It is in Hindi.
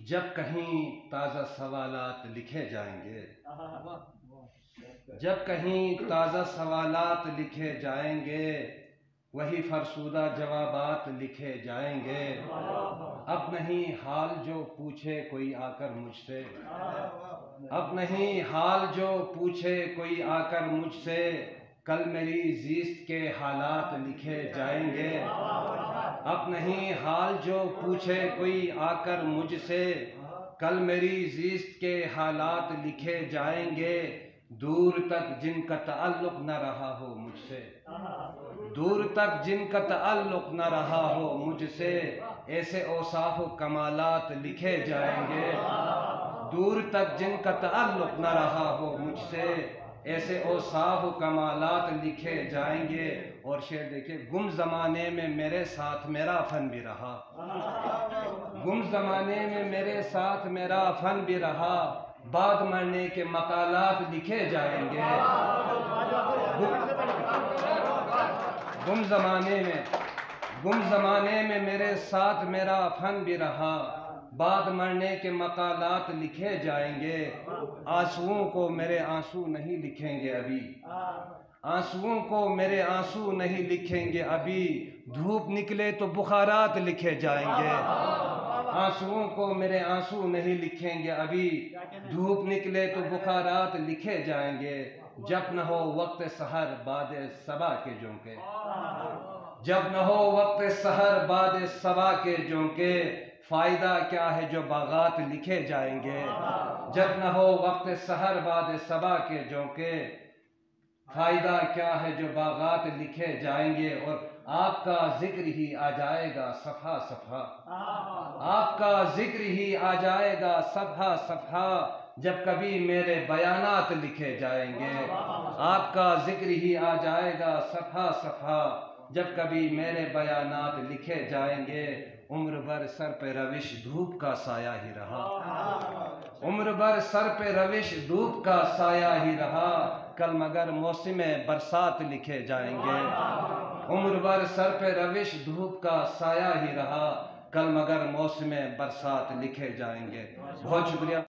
जब कहीं ताज़ा सवालात लिखे जाएंगे, जब कहीं ताज़ा सवालात लिखे जाएंगे, वही फरसूदा जवाबात लिखे जाएंगे। अब नहीं हाल जो पूछे कोई आकर मुझसे, अब नहीं हाल जो पूछे कोई आकर मुझसे, कल मेरी ज़िस्त के हालात लिखे जाएंगे। अब नहीं हाल जो पूछे कोई आकर मुझसे, कल मेरी ज़िस्त के हालात लिखे जाएंगे। दूर तक जिनका ताल्लुक़ न रहा हो मुझसे, दूर तक जिनका ताल्लुक़ न रहा हो मुझसे, ऐसे औसाफ कमालात लिखे जाएंगे। दूर तक जिनका ताल्लुक़ न रहा हो मुझसे, ऐसे औसाफ कमालात लिखे जाएंगे। और शेर देखिए, गुम ज़माने में मेरे साथ मेरा फ़न भी रहा, गुम ज़माने में मेरे साथ मेरा फ़न भी रहा, बाद मरने के मकालात लिखे जाएंगे। गुम ज़माने में मेरे साथ मेरा फ़न भी रहा, बाद मरने के मकालात लिखे जाएंगे। आंसुओं को मेरे आंसू नहीं लिखेंगे अभी, आंसुओं को मेरे आंसू नहीं लिखेंगे अभी, धूप निकले तो बुखारात लिखे जाएंगे। आंसुओं को मेरे आंसू नहीं लिखेंगे अभी, धूप निकले तो बुखारात लिखे जाएंगे। जब न हो वक्त सहर बाद सबा के झोंके, जब न हो वक्त सहर बाद सबा के झोंके, फ़ायदा क्या है जो बागात लिखे जाएंगे। जब न हो वक्त सहर बाद सबा के झोंके, फ़ायदा क्या है जो बागात लिखे जाएंगे। और आपका जिक्र ही आ जाएगा सफ़ा सफ़ा, आपका जिक्र ही आ जाएगा सफ़ा सफ़ा, जब कभी मेरे बयानात लिखे जाएंगे। आपका जिक्र ही आ जाएगा सफ़ा सफ़ा, जब कभी मेरे बयानात लिखे जाएंगे। उम्र भर सर पे रविश धूप का साया ही रहा, उम्र भर सर पे रविश धूप का साया ही रहा, कल मगर मौसम बरसात लिखे जाएंगे। उम्र भर सर पे रविश धूप का साया ही रहा, कल मगर मौसम बरसात लिखे जाएंगे। बहुत शुक्रिया।